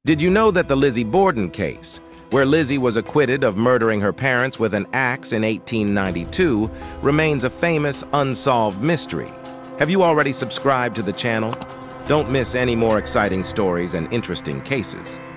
Did you know that the Lizzie Borden case, where Lizzie was acquitted of murdering her parents with an axe in 1892, remains a famous unsolved mystery? Have you already subscribed to the channel? Don't miss any more exciting stories and interesting cases.